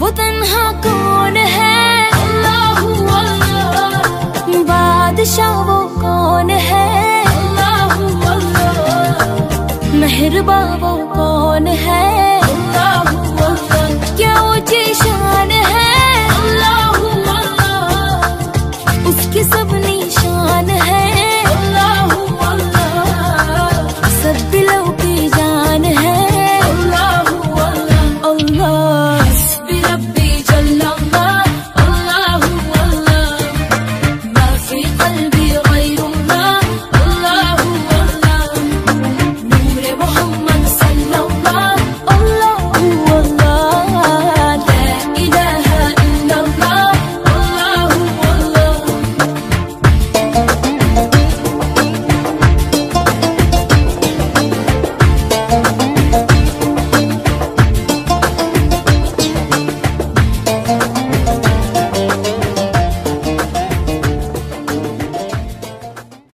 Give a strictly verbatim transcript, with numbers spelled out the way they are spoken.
وہ تنہا کون ہے؟ اللہ اللہ، بادشاہ وہ کون ہے؟ اللہ اللہ، مہرباں وہ کون ہے؟